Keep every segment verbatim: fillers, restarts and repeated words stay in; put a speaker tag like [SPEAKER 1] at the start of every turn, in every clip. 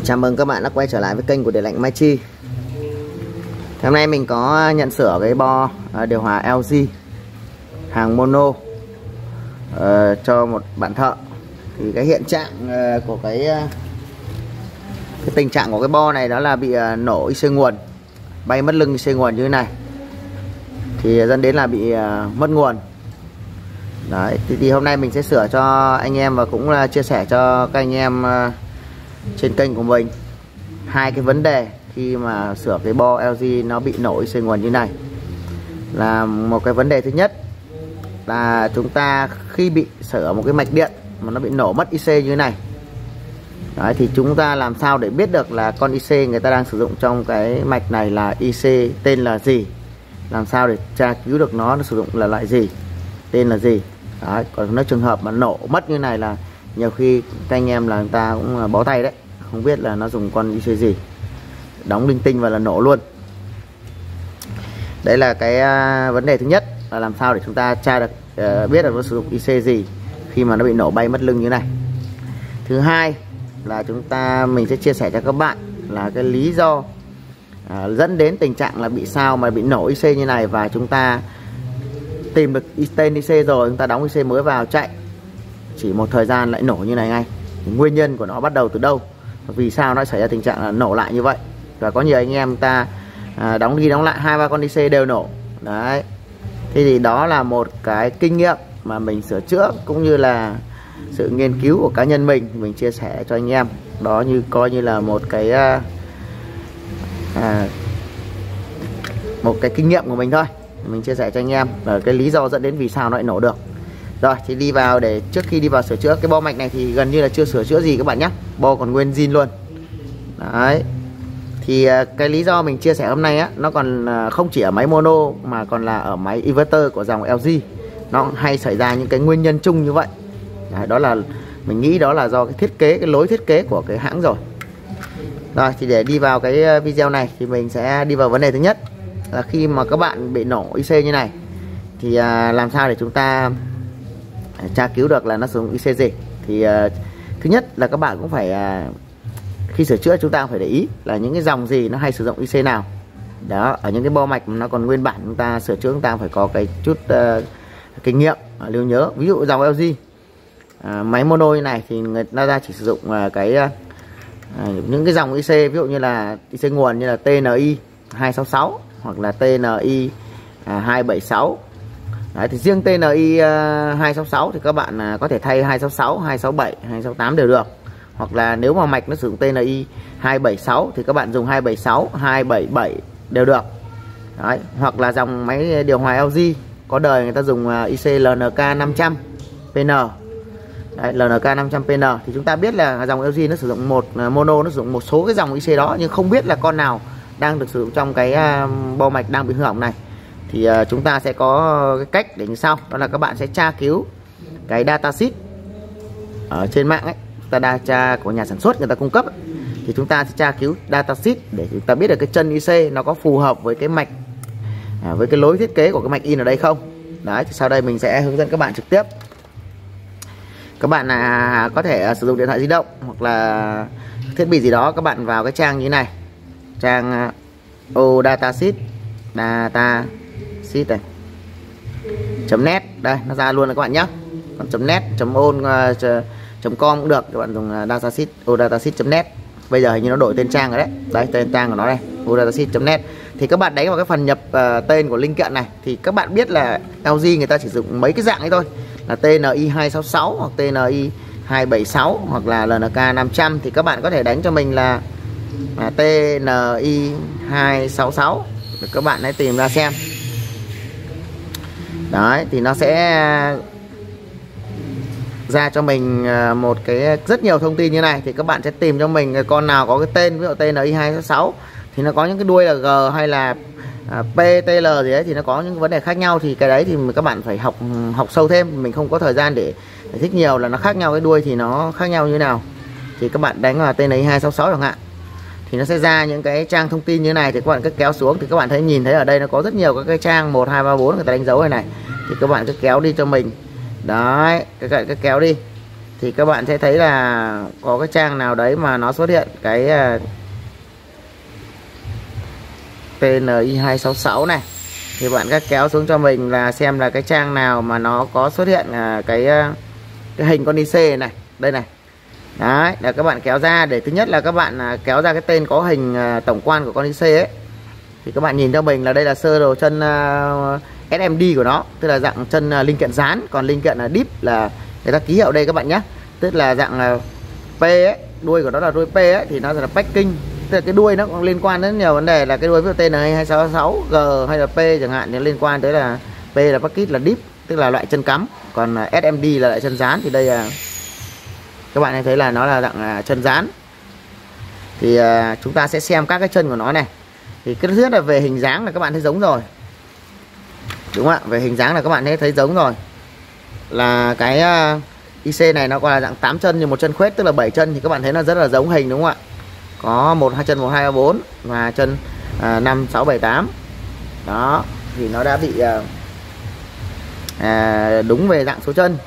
[SPEAKER 1] Chào mừng các bạn đã quay trở lại với kênh của Điện lạnh Mai Chi. Hôm nay mình có nhận sửa cái bo điều hòa lờ giê hàng mono uh, cho một bạn thợ. Thì cái hiện trạng uh, của cái, uh, cái tình trạng của cái bo này đó là bị uh, nổ i xê nguồn, bay mất lưng i xê nguồn như thế này, thì dẫn đến là bị uh, mất nguồn. Đấy, thì, thì hôm nay mình sẽ sửa cho anh em và cũng là chia sẻ cho các anh em uh, trên kênh của mình hai cái vấn đề khi mà sửa cái bo lờ giê nó bị nổ i xê nguồn như này. Là một cái vấn đề thứ nhất là chúng ta khi bị sửa một cái mạch điện mà nó bị nổ mất i xê như thế này. Đấy, thì chúng ta làm sao để biết được là con i xê người ta đang sử dụng trong cái mạch này là i xê tên là gì, làm sao để tra cứu được nó, nó sử dụng là loại gì, tên là gì. Đấy, còn nếu trường hợp mà nổ mất như này là nhiều khi các anh em là người ta cũng bó tay đấy, không biết là nó dùng con i xê gì, đóng linh tinh và là nổ luôn. Đấy là cái uh, vấn đề thứ nhất, là làm sao để chúng ta tra được uh, biết là nó sử dụng i xê gì khi mà nó bị nổ bay mất lưng như này. Thứ hai là chúng ta mình sẽ chia sẻ cho các bạn là cái lý do uh, dẫn đến tình trạng là bị sao mà bị nổ i xê như này, và chúng ta tìm được tên i xê rồi, chúng ta đóng i xê mới vào chạy, chỉ một thời gian lại nổ như này ngay. Thì nguyên nhân của nó bắt đầu từ đâu, vì sao nó xảy ra tình trạng là nổ lại như vậy. Và có nhiều anh em ta à, đóng đi đóng lại hai ba con i xê đều nổ. Đấy, thế thì đó là một cái kinh nghiệm mà mình sửa chữa cũng như là sự nghiên cứu của cá nhân mình mình chia sẻ cho anh em. Đó như coi như là một cái à, à, một cái kinh nghiệm của mình thôi, mình chia sẻ cho anh em là cái lý do dẫn đến vì sao nó lại nổ được. Rồi thì đi vào, để trước khi đi vào sửa chữa cái bo mạch này thì gần như là chưa sửa chữa gì các bạn nhé, bo còn nguyên zin luôn. Đấy, thì cái lý do mình chia sẻ hôm nay á, nó còn không chỉ ở máy mono mà còn là ở máy inverter của dòng lờ giê. Nó hay xảy ra những cái nguyên nhân chung như vậy. Đấy, đó là mình nghĩ đó là do cái thiết kế, cái lối thiết kế của cái hãng rồi. Rồi thì để đi vào cái video này thì mình sẽ đi vào vấn đề thứ nhất, là khi mà các bạn bị nổ i xê như này thì làm sao để chúng ta tra cứu được là nó sử dụng i xê gì. Thì uh, thứ nhất là các bạn cũng phải uh, khi sửa chữa chúng ta phải để ý là những cái dòng gì nó hay sử dụng i xê nào. Đó, ở những cái bo mạch nó còn nguyên bản chúng ta sửa chữa chúng ta phải có cái chút uh, kinh nghiệm, uh, lưu nhớ. Ví dụ dòng lờ giê uh, máy mono như này thì người ta chỉ sử dụng uh, cái uh, những cái dòng i xê, ví dụ như là i xê nguồn như là tê en i hai sáu sáu hoặc là tê en i hai bảy sáu. Đấy, thì riêng tê en i hai sáu sáu thì các bạn có thể thay hai sáu sáu, hai sáu bảy, hai sáu tám đều được. Hoặc là nếu mà mạch nó sử dụng tê en i hai bảy sáu thì các bạn dùng hai bảy sáu, hai bảy bảy đều được. Đấy, hoặc là dòng máy điều hòa lờ giê có đời người ta dùng i xê lờ en ca năm trăm pê en. Đấy, lờ en ca năm trăm pê en thì chúng ta biết là dòng lờ giê nó sử dụng một mono, nó sử dụng một số cái dòng i xê đó, nhưng không biết là con nào đang được sử dụng trong cái bo mạch đang bị hư hỏng này. Thì uh, chúng ta sẽ có cái cách để như sau, đó là các bạn sẽ tra cứu cái datasheet ở trên mạng ấy, ta data của nhà sản xuất người ta cung cấp ấy. Thì chúng ta sẽ tra cứu datasheet để chúng ta biết được cái chân i xê nó có phù hợp với cái mạch à, với cái lối thiết kế của cái mạch in ở đây không. Đấy, thì sau đây mình sẽ hướng dẫn các bạn trực tiếp. Các bạn là có thể uh, sử dụng điện thoại di động hoặc là thiết bị gì đó, các bạn vào cái trang như thế này, trang uh, o datasheet data sheet này chấm net, đây nó ra luôn rồi các bạn nhé. Còn chấm net chấm on chấm com cũng được, các bạn dùng datasheet o datasheet chấm net. Bây giờ hình như nó đổi tên trang rồi đấy. Đây tên trang của nó đây, o datasheet chấm net. Thì các bạn đánh vào cái phần nhập uh, tên của linh kiện này thì các bạn biết là lờ giê người ta chỉ dùng mấy cái dạng ấy thôi, là tê en i hai sáu sáu hoặc tê en i hai bảy sáu hoặc là lờ en ca năm trăm. Thì các bạn có thể đánh cho mình là, là tê en i hai sáu sáu để các bạn hãy tìm ra xem. Đấy, thì nó sẽ ra cho mình một cái rất nhiều thông tin như này. Thì các bạn sẽ tìm cho mình con nào có cái tên, ví dụ tê en i hai sáu sáu thì nó có những cái đuôi là G hay là pê tê lờ gì đấy, thì nó có những vấn đề khác nhau. Thì cái đấy thì các bạn phải học học sâu thêm, mình không có thời gian để giải thích nhiều là nó khác nhau, cái đuôi thì nó khác nhau như nào. Thì các bạn đánh vào tê en i hai sáu sáu chẳng hạn thì nó sẽ ra những cái trang thông tin như thế này. Thì các bạn cứ kéo xuống thì các bạn thấy nhìn thấy ở đây nó có rất nhiều các cái trang một hai ba bốn người ta đánh dấu này này. Thì các bạn cứ kéo đi cho mình. Đấy, các bạn cứ kéo đi. Thì thì các bạn sẽ thấy là có cái trang nào đấy mà nó xuất hiện cái tê en i hai sáu sáu này, thì bạn các kéo xuống cho mình là xem là cái trang nào mà nó có xuất hiện cái cái hình con i xê này, đây này. Đấy, là các bạn kéo ra để thứ nhất là các bạn kéo ra cái tên có hình tổng quan của con i xê ấy. Thì các bạn nhìn cho mình là đây là sơ đồ chân ét em đê của nó, tức là dạng chân linh kiện dán, còn linh kiện là deep là người ta ký hiệu đây các bạn nhé, tức là dạng P ấy, đuôi của nó là đuôi P ấy, thì nó là packing, tức là cái đuôi nó cũng liên quan đến nhiều vấn đề, là cái đuôi ví dụ tê en i hai sáu sáu G hay là P chẳng hạn, thì liên quan tới là P là package là deep, tức là loại chân cắm, còn ét em đê là loại chân dán. Thì đây là các bạn thấy là nó là dạng chân dán. Thì uh, chúng ta sẽ xem các cái chân của nó này. Thì cái thứ nhất là về hình dáng là các bạn thấy giống rồi, đúng không ạ? Về hình dáng là các bạn thấy thấy giống rồi, là cái uh, i xê này nó còn là dạng tám chân nhưng một chân khuếch, tức là bảy chân, thì các bạn thấy nó rất là giống hình, đúng không ạ? Có một hai chân một hai ba bốn và chân uh, năm sáu bảy tám. Đó, thì nó đã bị uh, uh, đúng về dạng số chân.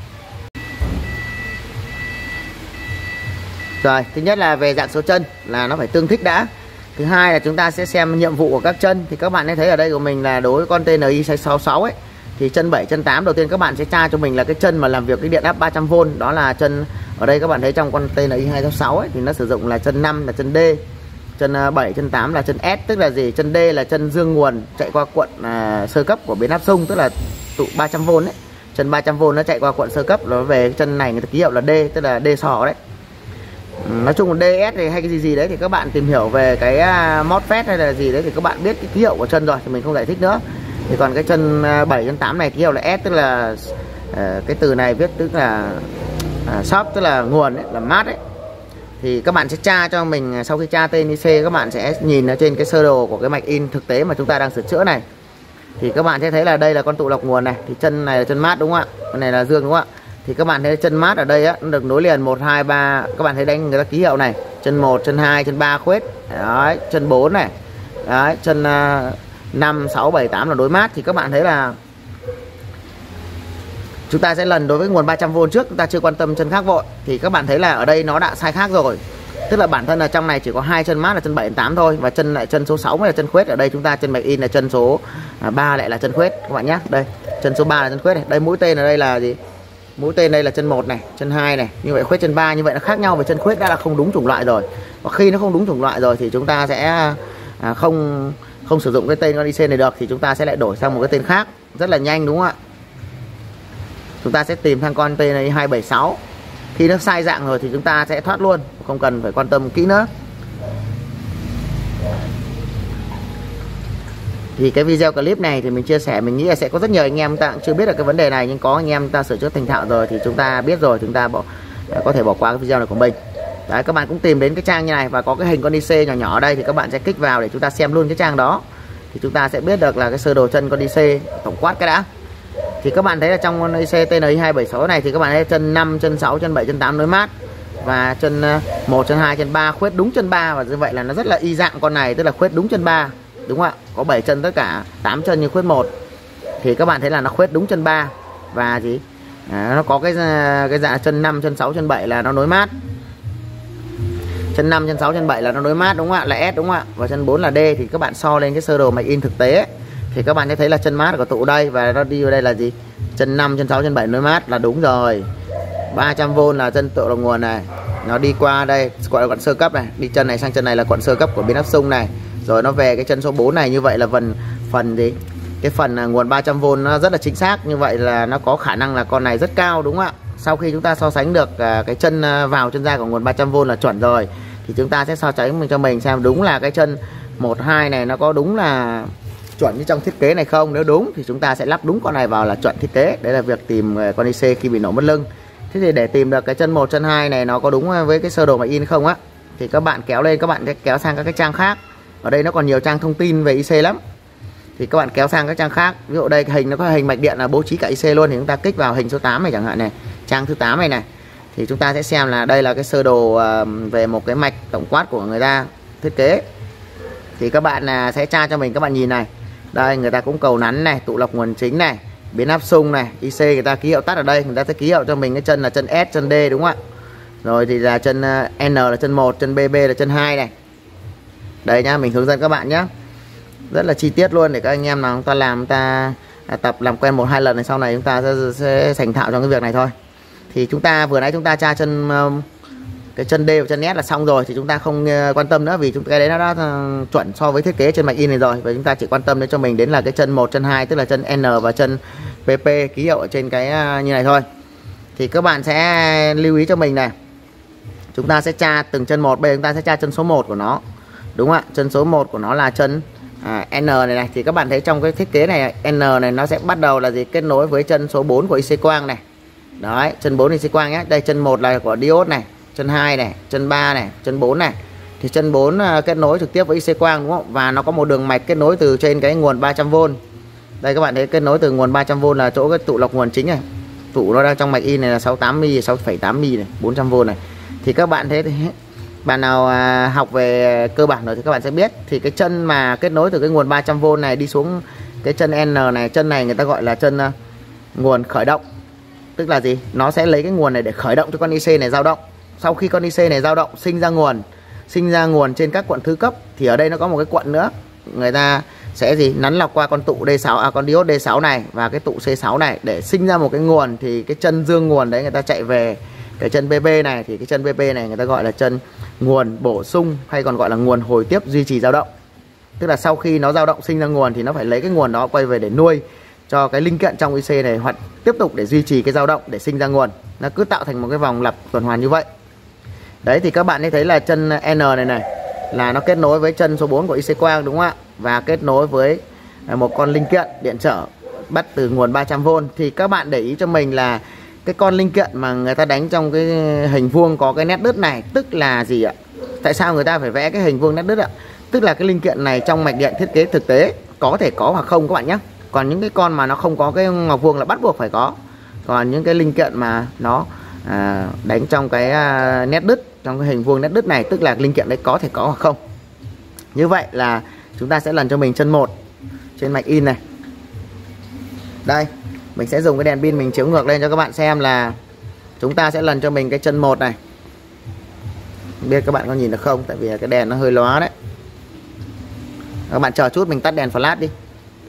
[SPEAKER 1] Rồi, thứ nhất là về dạng số chân là nó phải tương thích đã. Thứ hai là chúng ta sẽ xem nhiệm vụ của các chân. Thì các bạn thấy ở đây của mình là đối với con tê en i hai sáu sáu ấy, thì chân bảy, chân tám đầu tiên các bạn sẽ tra cho mình là cái chân mà làm việc cái điện áp ba trăm vôn. Đó là chân, ở đây các bạn thấy trong con tê en i hai sáu sáu ấy thì nó sử dụng là chân năm là chân D, chân bảy, chân tám là chân S, tức là gì? Chân D là chân dương nguồn chạy qua cuộn à, sơ cấp của biến áp xung, tức là tụ ba trăm vôn ấy. Chân ba trăm vôn nó chạy qua cuộn sơ cấp, nó về chân này người ta ký hiệu là D, tức là D sò đấy. Nói chung là đê ét hay cái gì gì đấy thì các bạn tìm hiểu về cái MOSFET hay là gì đấy thì các bạn biết cái ký hiệu của chân rồi, thì mình không giải thích nữa. Thì còn cái chân bảy, chân tám này ký hiệu là S, tức là uh, cái từ này viết tức là uh, shop, tức là nguồn ấy, là mát ấy. Thì các bạn sẽ tra cho mình, sau khi tra tên i xê các bạn sẽ nhìn ở trên cái sơ đồ của cái mạch in thực tế mà chúng ta đang sửa chữa này. Thì các bạn sẽ thấy là đây là con tụ lọc nguồn này, thì chân này là chân mát đúng không ạ? Con này là dương đúng không ạ? Thì các bạn thấy chân mát ở đây á, nó được nối liền một hai ba, các bạn thấy đánh người ta ký hiệu này, chân một, chân hai, chân ba khuếch. Đấy, chân bốn này. Đấy, chân uh, năm, sáu, bảy, tám là đối mát. Thì các bạn thấy là chúng ta sẽ lần đối với nguồn ba trăm vôn trước, chúng ta chưa quan tâm chân khác vội. Thì các bạn thấy là ở đây nó đã sai khác rồi. Tức là bản thân là trong này chỉ có hai chân mát là chân bảy, tám thôi, và chân lại chân số sáu mới là chân khuếch. Ở đây chúng ta chân mạch in là chân số ba lại là chân khuếch các bạn nhé. Đây, chân số ba là chân khuếch này. Đây mũi tên ở đây là gì? Mũi tên đây là chân một này, chân hai này. Như vậy khuếch chân ba, như vậy nó khác nhau về chân khuếch đã là không đúng chủng loại rồi. Và khi nó không đúng chủng loại rồi thì chúng ta sẽ à, không không sử dụng cái tên con i xê này được, thì chúng ta sẽ lại đổi sang một cái tên khác rất là nhanh, đúng không ạ? Chúng ta sẽ tìm sang con tên này hai bảy sáu. Khi nó sai dạng rồi thì chúng ta sẽ thoát luôn, không cần phải quan tâm kỹ nữa. Thì cái video clip này thì mình chia sẻ, mình nghĩ là sẽ có rất nhiều anh em ta cũng chưa biết được cái vấn đề này, nhưng có anh em ta sửa chữa thành thạo rồi thì chúng ta biết rồi, chúng ta bỏ có thể bỏ qua cái video này của mình. Đấy, các bạn cũng tìm đến cái trang như này và có cái hình con i xê nhỏ nhỏ ở đây thì các bạn sẽ kích vào để chúng ta xem luôn cái trang đó. Thì chúng ta sẽ biết được là cái sơ đồ chân con i xê tổng quát cái đã. Thì các bạn thấy là trong con i xê tê en i hai bảy sáu này thì các bạn thấy chân năm, chân sáu, chân bảy, chân tám nối mát, và chân một, chân hai, chân ba khuếch đúng chân ba, và như vậy là nó rất là y dạng con này, tức là khuếch đúng chân ba, đúng không ạ? Có bảy chân tất cả, tám chân như khuếch một. Thì các bạn thấy là nó khuếch đúng chân ba, và gì? À, nó có cái cái dạng chân năm, chân sáu, chân bảy là nó nối mát. Chân năm, chân sáu, chân bảy là nó nối mát, đúng không ạ? Là S, đúng không ạ? Và chân bốn là D. Thì các bạn so lên cái sơ đồ mạch in thực tế ấy, thì các bạn sẽ thấy là chân mát của tụ đây, và nó đi vào đây là gì? Chân năm, chân sáu, chân bảy nối mát là đúng rồi. ba trăm vôn là chân tụ đầu nguồn này. Nó đi qua đây gọi là cuộn sơ cấp này, đi chân này sang chân này là cuộn sơ cấp của biến áp xung này. Rồi nó về cái chân số bốn này, như vậy là phần phần gì? Cái phần nguồn ba trăm vôn nó rất là chính xác, như vậy là nó có khả năng là con này rất cao, đúng không ạ? Sau khi chúng ta so sánh được cái chân vào chân ra của nguồn ba trăm vôn là chuẩn rồi, thì chúng ta sẽ so sánh cho mình xem đúng là cái chân một, hai này nó có đúng là chuẩn như trong thiết kế này không. Nếu đúng thì chúng ta sẽ lắp đúng con này vào là chuẩn thiết kế. Đấy là việc tìm con i xê khi bị nổ mất lưng. Thế thì để tìm được cái chân một, chân hai này nó có đúng với cái sơ đồ mạch in không á, thì các bạn kéo lên, các bạn sẽ kéo sang các cái trang khác. Ở đây nó còn nhiều trang thông tin về i xê lắm. Thì các bạn kéo sang các trang khác. Ví dụ đây cái hình nó có hình mạch điện là bố trí cả i xê luôn, thì chúng ta kích vào hình số tám này chẳng hạn này, trang thứ tám này này. Thì chúng ta sẽ xem là đây là cái sơ đồ về một cái mạch tổng quát của người ta thiết kế. Thì các bạn là sẽ tra cho mình, các bạn nhìn này. Đây người ta cũng cầu nắn này, tụ lọc nguồn chính này, biến áp xung này, i xê người ta ký hiệu tắt ở đây, người ta sẽ ký hiệu cho mình cái chân là chân S, chân D đúng không ạ? Rồi thì là chân N là chân một, chân bê bê là chân hai này. Đây nhá, mình hướng dẫn các bạn nhé. Rất là chi tiết luôn để các anh em nào chúng ta làm, chúng ta tập làm quen một hai lần này, sau này chúng ta sẽ, sẽ thành thạo trong cái việc này thôi. Thì chúng ta vừa nãy chúng ta tra chân cái chân D và chân S là xong rồi, thì chúng ta không quan tâm nữa, vì chúng cái đấy nó đã chuẩn so với thiết kế trên mạch in này rồi, và chúng ta chỉ quan tâm đến cho mình đến là cái chân một, chân hai, tức là chân N và chân pê pê ký hiệu ở trên cái như này thôi. Thì các bạn sẽ lưu ý cho mình này, chúng ta sẽ tra từng chân một. Bây giờ chúng ta sẽ tra chân số một của nó, đúng không ạ? Chân số một của nó là chân à, N này này, thì các bạn thấy trong cái thiết kế này N này nó sẽ bắt đầu là gì, kết nối với chân số bốn của i xê quang này. Đấy, chân bốn i xê quang nhé. Đây chân một là của diode này, chân hai này, chân ba này, chân bốn này. Thì chân bốn uh, kết nối trực tiếp với i xê quang đúng không? Và nó có một đường mạch kết nối từ trên cái nguồn ba trăm vôn. Đây các bạn thấy kết nối từ nguồn ba trăm vôn là chỗ cái tụ lọc nguồn chính này. Tụ nó đang trong mạch in này là sáu mươi tám mi li, sáu phẩy tám mi li này, bốn trăm vôn này. Thì các bạn thấy bạn nào uh, học về cơ bản rồi thì các bạn sẽ biết, thì cái chân mà kết nối từ cái nguồn ba trăm vôn này đi xuống cái chân N này, chân này người ta gọi là chân uh, nguồn khởi động. Tức là gì? Nó sẽ lấy cái nguồn này để khởi động cho con i xê này dao động. Sau khi con i xê này dao động sinh ra nguồn, sinh ra nguồn trên các cuộn thứ cấp, thì ở đây nó có một cái cuộn nữa, người ta sẽ gì nắn lọc qua con tụ D sáu, à con diode D sáu này và cái tụ C sáu này để sinh ra một cái nguồn. Thì cái chân dương nguồn đấy người ta chạy về cái chân pê pê này, thì cái chân pê pê này người ta gọi là chân nguồn bổ sung, hay còn gọi là nguồn hồi tiếp duy trì dao động. Tức là sau khi nó dao động sinh ra nguồn thì nó phải lấy cái nguồn đó quay về để nuôi cho cái linh kiện trong i xê này, hoặc tiếp tục để duy trì cái dao động để sinh ra nguồn. Nó cứ tạo thành một cái vòng lặp tuần hoàn như vậy. Đấy, thì các bạn thấy là chân N này này là nó kết nối với chân số bốn của i xê quang đúng không ạ? Và kết nối với một con linh kiện điện trở bắt từ nguồn ba trăm vôn. Thì các bạn để ý cho mình là cái con linh kiện mà người ta đánh trong cái hình vuông có cái nét đứt này, tức là gì ạ? Tại sao người ta phải vẽ cái hình vuông nét đứt ạ? Tức là cái linh kiện này trong mạch điện thiết kế thực tế có thể có hoặc không các bạn nhé. Còn những cái con mà nó không có cái ngọc vuông là bắt buộc phải có. Còn những cái linh kiện mà nó à, đánh trong cái à, nét đứt, trong cái hình vuông nét đứt này, tức là linh kiện đấy có thể có hoặc không. Như vậy là chúng ta sẽ lần cho mình chân một trên mạch in này. Đây, mình sẽ dùng cái đèn pin mình chiếu ngược lên cho các bạn xem là chúng ta sẽ lần cho mình cái chân một này. Không biết các bạn có nhìn được không, tại vì cái đèn nó hơi lóa đấy. Các bạn chờ chút mình tắt đèn flash đi.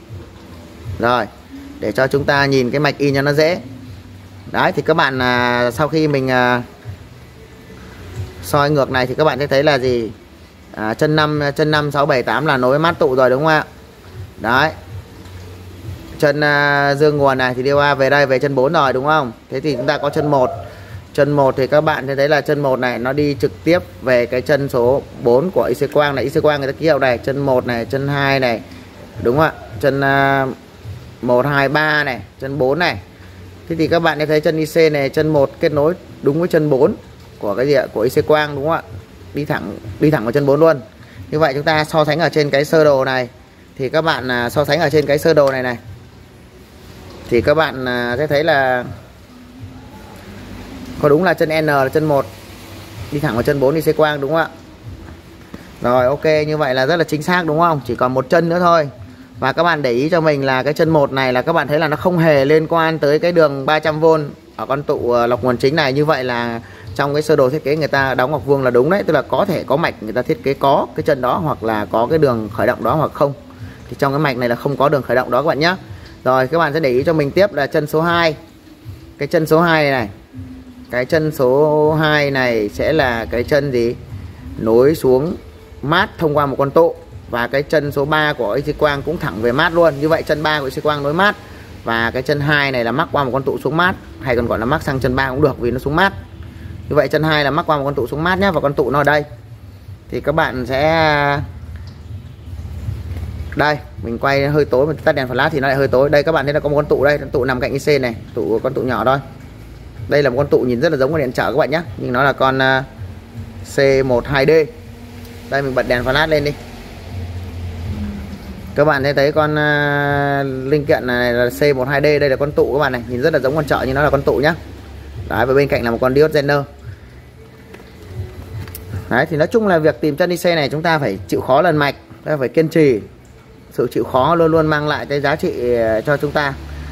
[SPEAKER 1] Rồi, để cho chúng ta nhìn cái mạch in cho nó dễ. Đấy, thì các bạn à, sau khi mình à, soi ngược này thì các bạn sẽ thấy là gì? À, chân năm, chân năm, sáu, bảy, tám là nối với mát tụ rồi đúng không ạ? Đấy. Chân à, dương nguồn này thì đi qua về đây về chân bốn rồi đúng không? Thế thì chúng ta có chân một. Chân một thì các bạn thấy là chân một này nó đi trực tiếp về cái chân số bốn của i xê quang này. i xê quang người ta ký hiệu này, chân một này, chân hai này. Đúng không ạ? Chân à, một, hai, ba này, chân bốn này. Thế thì các bạn thấy chân i xê này, chân một kết nối đúng với chân bốn của cái gì ạ? Của i xê quang đúng không ạ? Đi thẳng đi thẳng vào chân bốn luôn. Như vậy chúng ta so sánh ở trên cái sơ đồ này, thì các bạn à, so sánh ở trên cái sơ đồ này này, thì các bạn à, sẽ thấy là có đúng là chân N là chân một đi thẳng vào chân bốn i xê quang đúng không ạ? Rồi, ok, như vậy là rất là chính xác đúng không? Chỉ còn một chân nữa thôi. Và các bạn để ý cho mình là cái chân một này là các bạn thấy là nó không hề liên quan tới cái đường ba trăm vôn ở con tụ lọc nguồn chính này. Như vậy là trong cái sơ đồ thiết kế người ta đóng ngọc vuông là đúng đấy. Tức là có thể có mạch người ta thiết kế có cái chân đó, hoặc là có cái đường khởi động đó hoặc không. Thì trong cái mạch này là không có đường khởi động đó các bạn nhé. Rồi, các bạn sẽ để ý cho mình tiếp là chân số hai. Cái chân số hai này, này cái chân số hai này sẽ là cái chân gì? Nối xuống mát thông qua một con tụ. Và cái chân số ba của i xê quang cũng thẳng về mát luôn. Như vậy chân ba của i xê quang nối mát. Và cái chân hai này là mắc qua một con tụ xuống mát, hay còn gọi là mắc sang chân ba cũng được vì nó xuống mát. Như vậy chân hai là mắc qua một con tụ xuống mát nhé. Và con tụ nó ở đây. Thì các bạn sẽ... Đây, mình quay hơi tối, mình tắt đèn flash thì nó lại hơi tối. Đây các bạn thấy là có một con tụ đây, con tụ nằm cạnh i xê này, tụ con tụ nhỏ thôi. Đây là một con tụ nhìn rất là giống con điện trở các bạn nhé, nhưng nó là con C một hai D. Đây mình bật đèn flash lên đi. Các bạn thấy thấy con uh, linh kiện này là C một hai D, đây là con tụ các bạn này, nhìn rất là giống con chợ nhưng nó là con tụ nhá. Đấy, và bên cạnh là một con diode Zener. Đấy, thì nói chung là việc tìm chân i xê này chúng ta phải chịu khó lần mạch, ta phải kiên trì. Sự chịu khó luôn luôn mang lại cái giá trị cho chúng ta.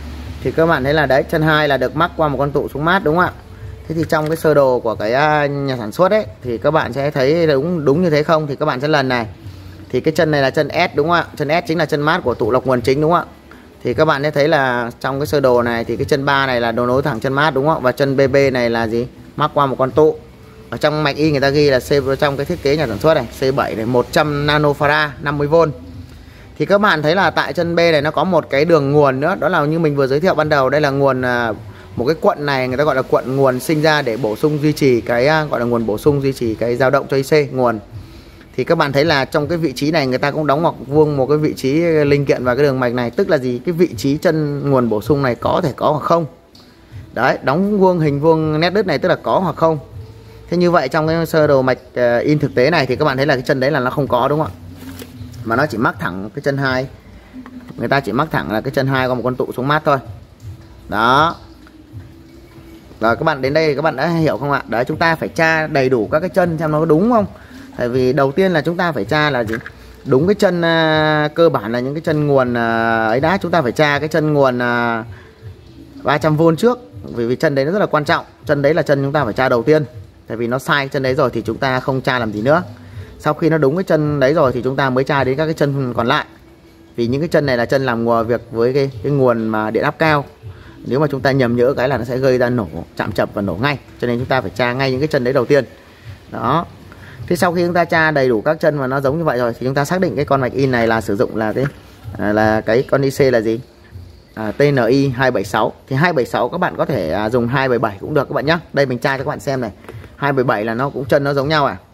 [SPEAKER 1] Thì các bạn thấy là đấy, chân hai là được mắc qua một con tụ xuống mát đúng không ạ? Thế thì trong cái sơ đồ của cái nhà sản xuất ấy thì các bạn sẽ thấy đúng đúng như thế không? Thì các bạn sẽ lần này. Thì cái chân này là chân S đúng không ạ? Chân S chính là chân mát của tụ lọc nguồn chính đúng không ạ? Thì các bạn sẽ thấy là trong cái sơ đồ này thì cái chân ba này là đấu nối thẳng chân mát đúng không ạ? Và chân bê bê này là gì? Mắc qua một con tụ. Ở trong mạch Y người ta ghi là C, trong cái thiết kế nhà sản xuất này, C bảy này một trăm nanofarad năm mươi vôn. Thì các bạn thấy là tại chân B này nó có một cái đường nguồn nữa, đó là như mình vừa giới thiệu ban đầu, đây là nguồn một cái cuộn này người ta gọi là cuộn nguồn sinh ra để bổ sung duy trì cái gọi là nguồn bổ sung duy trì cái dao động cho i xê nguồn. Thì các bạn thấy là trong cái vị trí này người ta cũng đóng ngoặc vuông một cái vị trí linh kiện vào cái đường mạch này, tức là gì? Cái vị trí chân nguồn bổ sung này có thể có hoặc không. Đấy, đóng vuông hình vuông nét đứt này tức là có hoặc không. Thế như vậy trong cái sơ đồ mạch in thực tế này thì các bạn thấy là cái chân đấy là nó không có đúng không ạ? Mà nó chỉ mắc thẳng cái chân hai. Người ta chỉ mắc thẳng là cái chân hai có một con tụ xuống mát thôi. Đó. Rồi các bạn đến đây các bạn đã hiểu không ạ? Đấy, chúng ta phải tra đầy đủ các cái chân xem nó có đúng không. Tại vì đầu tiên là chúng ta phải tra là gì? Đúng cái chân uh, cơ bản là những cái chân nguồn uh, ấy đã, chúng ta phải tra cái chân nguồn uh, ba trăm vôn trước. Vì, vì chân đấy nó rất là quan trọng. Chân đấy là chân chúng ta phải tra đầu tiên. Tại vì nó sai cái chân đấy rồi thì chúng ta không tra làm gì nữa. Sau khi nó đúng cái chân đấy rồi thì chúng ta mới tra đến các cái chân còn lại. Vì những cái chân này là chân làm nguồn việc với cái, cái nguồn mà điện áp cao. Nếu mà chúng ta nhầm nhỡ cái là nó sẽ gây ra nổ, chạm chập và nổ ngay. Cho nên chúng ta phải tra ngay những cái chân đấy đầu tiên. Đó. Thế sau khi chúng ta tra đầy đủ các chân mà nó giống như vậy rồi thì chúng ta xác định cái con mạch in này là sử dụng là cái là cái con i xê là gì? À, tê en i hai bảy sáu. Thì hai bảy sáu các bạn có thể à, dùng hai bảy bảy cũng được các bạn nhé. Đây mình tra cho các bạn xem này. hai bảy bảy là nó cũng chân nó giống nhau à.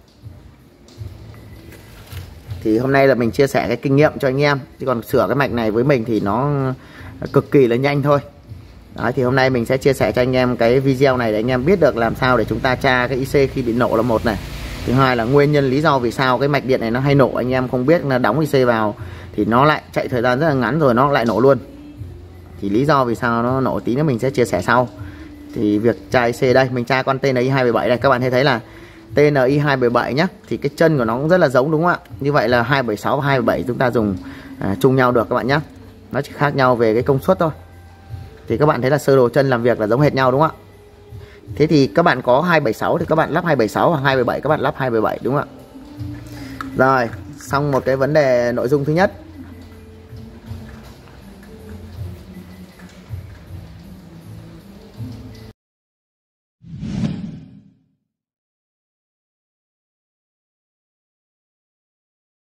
[SPEAKER 1] Thì hôm nay là mình chia sẻ cái kinh nghiệm cho anh em. Chứ còn sửa cái mạch này với mình thì nó cực kỳ là nhanh thôi. Đó, thì hôm nay mình sẽ chia sẻ cho anh em cái video này để anh em biết được làm sao để chúng ta tra cái i xê khi bị nổ là một này. Thứ hai là nguyên nhân lý do vì sao cái mạch điện này nó hay nổ, anh em không biết là đóng i xê vào thì nó lại chạy thời gian rất là ngắn rồi nó lại nổ luôn. Thì lý do vì sao nó nổ tí nữa mình sẽ chia sẻ sau. Thì việc tra i xê đây, mình tra con tê en i hai bảy bảy này, các bạn thấy thấy là tê en i hai bảy bảy nhá, thì cái chân của nó cũng rất là giống đúng không ạ? Như vậy là hai bảy sáu và hai bảy bảy chúng ta dùng à, chung nhau được các bạn nhé. Nó chỉ khác nhau về cái công suất thôi. Thì các bạn thấy là sơ đồ chân làm việc là giống hệt nhau đúng không ạ? Thế thì các bạn có hai bảy sáu thì các bạn lắp hai bảy sáu, hoặc hai bảy bảy các bạn lắp hai bảy bảy đúng không ạ? Rồi, xong một cái vấn đề nội dung thứ nhất.